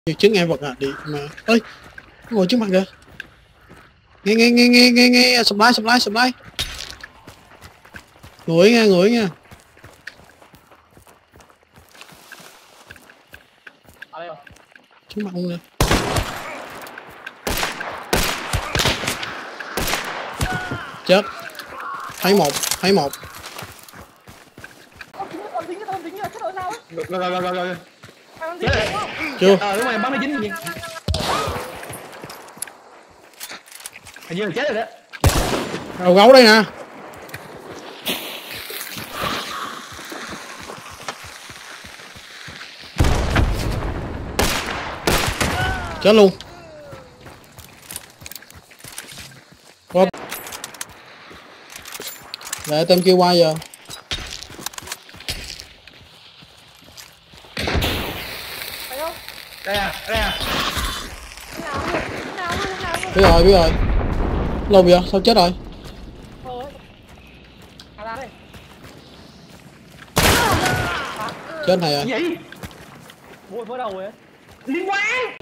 Như chứng em vật à đi mà ơi ngồi trước mặt kìa. Nghe supply người nha trước mặt luôn nè. Chết. Thấy một Rồi. chưa Đúng rồi, em bắn 19 gì. Hình như là chết rồi đó. đầu gấu đây nè. Chết luôn. Qua. Để tem kêu qua giờ. Đây à. Biết rồi. Lâu vậy? Sao chết rồi? Chết này à? Gì? Vỡ đầu rồi. Liên quan.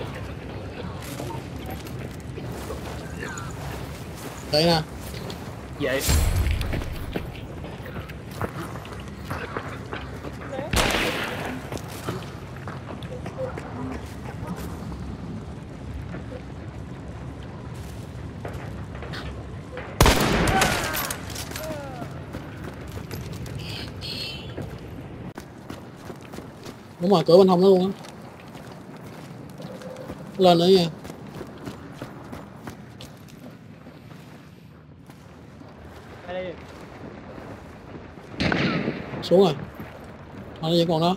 Đây nè. Vậy. Đúng rồi, cửa bên hông đó luôn á. Lên nữa nha. Xuống rồi. Nó vẫn còn đó.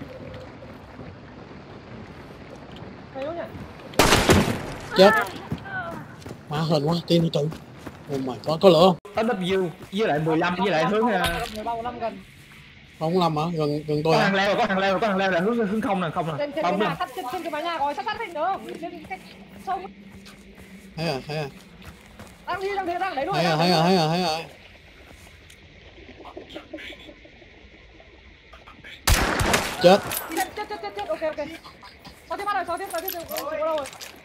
Chết. Má hên quá, tiên tự. Oh my god, có lửa không? W với lại 15 với lại hướng 15 gần. Không 5 hả? Gần tôi có à? hàng leo là hướng không nè, Trên cái nhà sắt, trên cái mái nhà rồi, sắt hết nữa. Trên cái sông. Thấy à. Đang lấy luôn. Thấy rồi. Chết. Ok. Sao tiếp bắt rồi, sao tiếp rồi.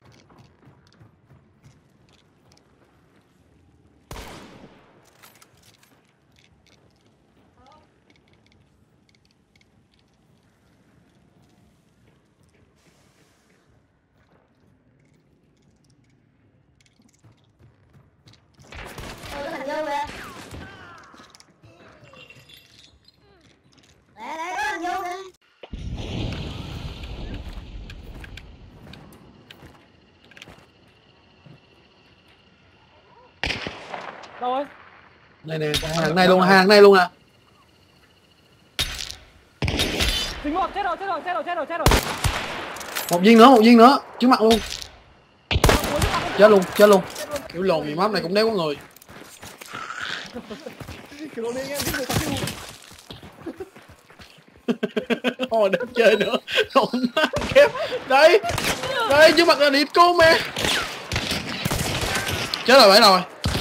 Thành vô kìa. Lẹ có thành vô kìa. Rồi. Đây nè, hàng này luôn nè. Dính một, chết rồi. Một viên nữa, trước mặt luôn. Chết luôn. Kiểu lồn gì map này cũng đéo có người. Thôi đừng chơi nữa. Không kép. Đây trước mặt là điệp cô mẹ. Chết rồi, 7 rồi.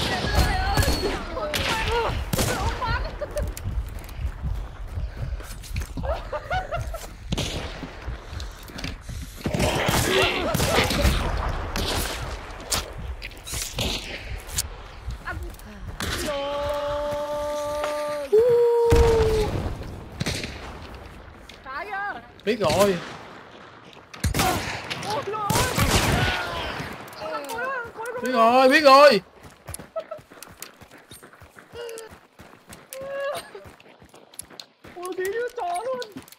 Biết rồi. Biết rồi. Ôi tí như chó luôn.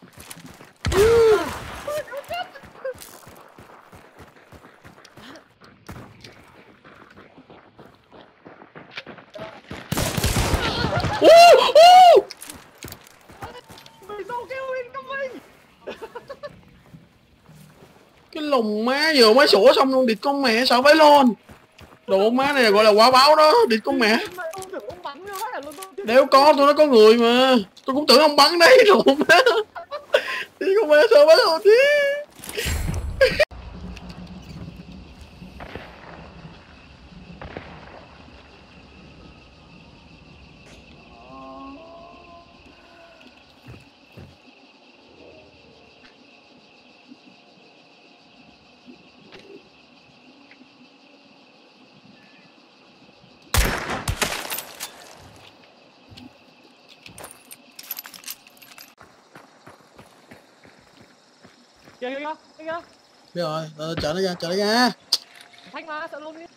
Mày sao kêu lên cấp mình. Cái lùng má vừa mới sủa xong luôn, địt con mẹ sợ phải luôn. Đồ má này gọi là quả báo đó, địt con mẹ. Đéo có, tôi nói có người mà. Tôi cũng tưởng ông bắn đấy rồi má. Đi con mẹ sợ phải luôn chứ. kìa Biết rồi, chở nó ra. Thanh mà sợ luôn đi.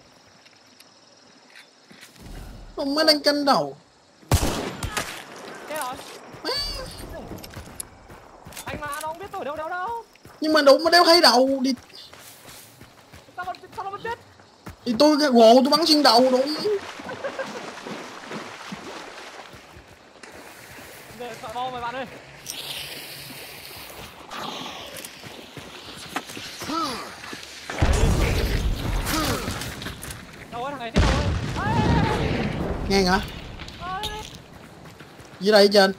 Ông mới đang canh đầu. Kìa rồi. Thanh mà nó không biết tôi đâu đâu. Nhưng mà đụng mà đéo thấy đầu đi. Sao nó chết? Thì tôi cái gồ tôi bắn xuyên đầu đụng. Rồi sợ bom mày bạn ơi. Đâu ấy thằng này thế đâu ấy. Ngang hả? Dưới đây trên.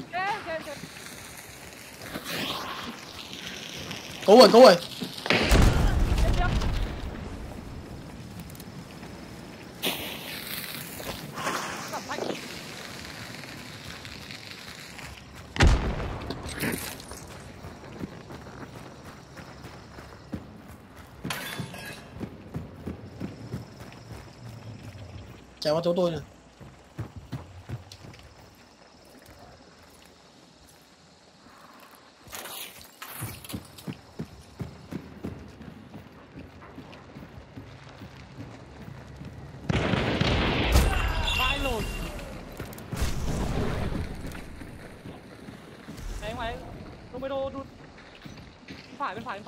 Cứu rồi. Chạy qua chỗ tôi nè. Vãi lồn. Đấy mày. Romero đút. Bên phải.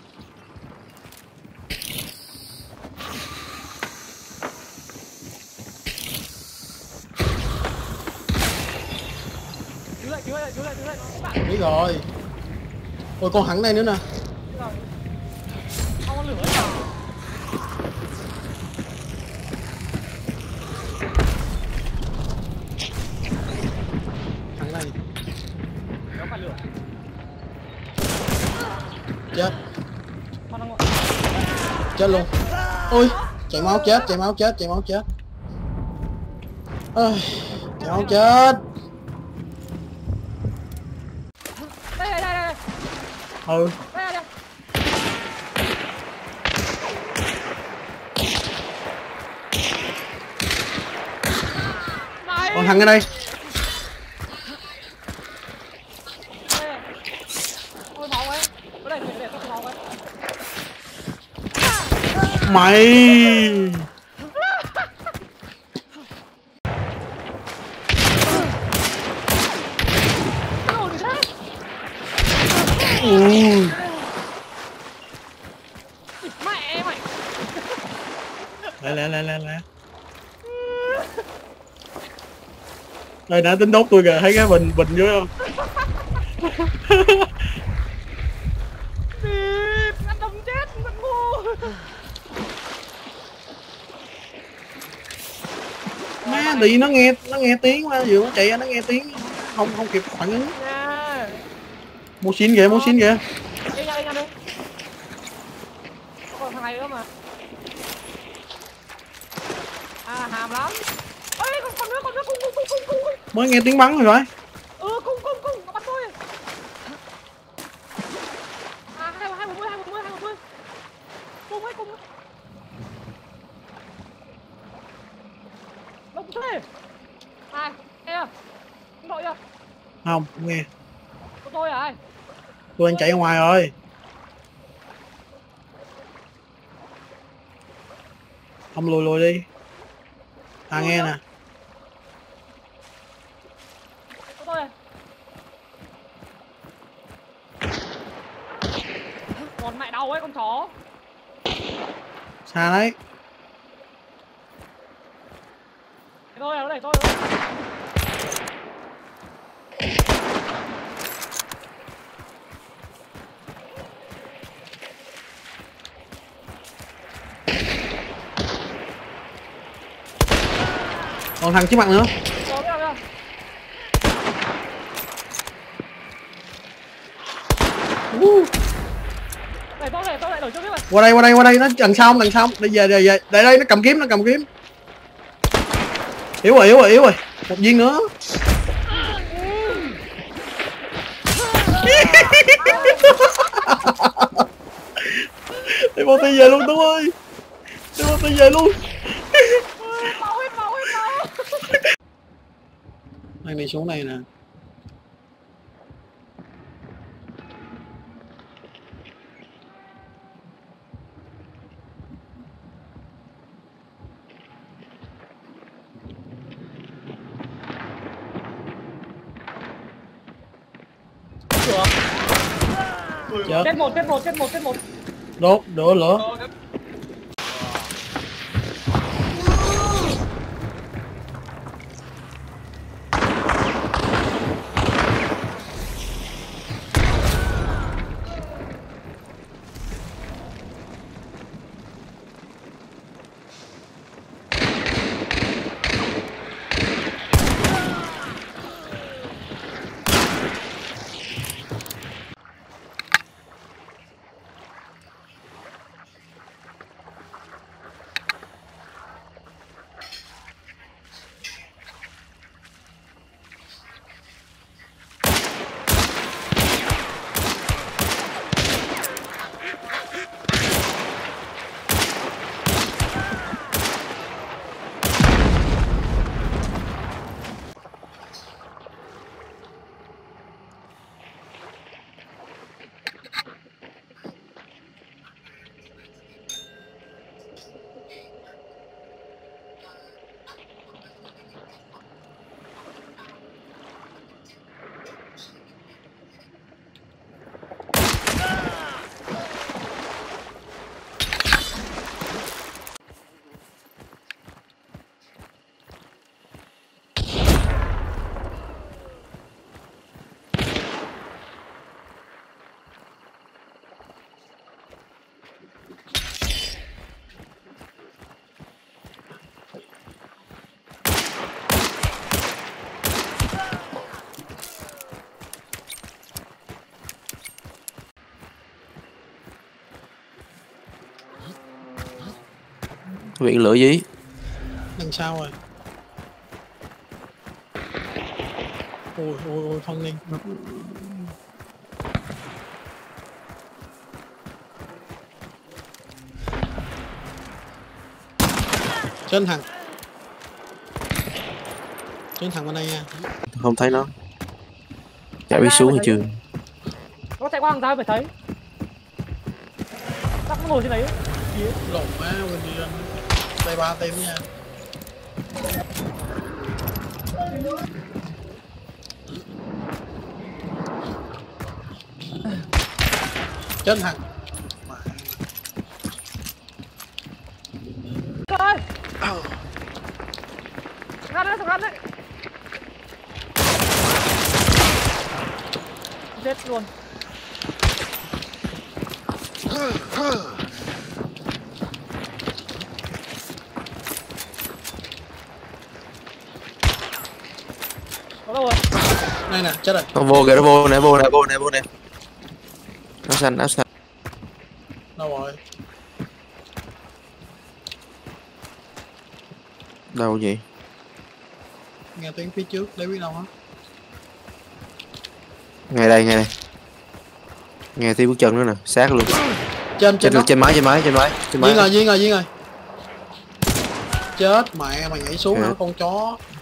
Cứu lại. Biết rồi. Ôi con hẳn đây nữa nè. Không có lửa nào. Hẳn đây. Kéo phải lửa. Chết. Con đang Chết luôn. Ôi, chạy máu chết. Ơi, chạy máu chết. Đây. Ừ. Đây. Còn thằng ở đây. Ôi máu ấy. Ở đây để tôi máu ấy. Mày. Mẹ mày. Lẹ. Đây đã tính đốt tôi kìa, thấy cái bình dưới không? Ăn đấm chết, mất ngu. Má đi nó nghe tiếng quá, vừa nó chạy ra nó nghe tiếng không kịp phản ứng. Mua xin kìa. Đi nha đi. Còn thằng này nữa mà. Hàm lắm. Ê con nước cung. Mới nghe tiếng bắn rồi. Cung nó bắt tôi. 240. Cung ấy. Lông thế. Nghe à? Không đội chưa? Không nghe. Của tôi à? Tôi đang chạy ra ngoài rồi. Ông lùi đi. Nghe nè. Của tôi à? Còn mẹ đau ấy con chó. Xa đấy. Tôi à, nó đẩy tôi. Còn thằng trước mặt nữa. Tôi lại đổi cho biết rồi. Qua đây nó đằng sau. Đây về đây nó cầm kiếm. Yếu rồi. Một viên nữa. Đi bao tay về luôn Tú ơi. Máu hết. Đang đi xuống đây nè. Chết. Chết một. Đốt đổ lửa. Viện lửa gì? Đằng sau rồi. Ôi phân liên. Trên thằng bên đây nha. Không thấy nó. Chạy biết xuống hay chưa? Nó chạy qua hàng ra phải thấy. Chắc nó ngồi trên đấy. Lộn má bên đi lên. Đây 3 team nha. Trên thằng. Trời. Gắn đấy. Chết luôn. Có đâu rồi? Đây nè, chết rồi. Nó vô kìa, nó vô nè. Áo xanh. Đâu rồi? Đâu vậy? Nghe tiếng phía trước, để biết đâu hả? Ngay đây. Nghe tiếng bước chân nữa nè, sát luôn. Trên mái. Duyên rồi. Chết mẹ mày nhảy xuống hả con chó.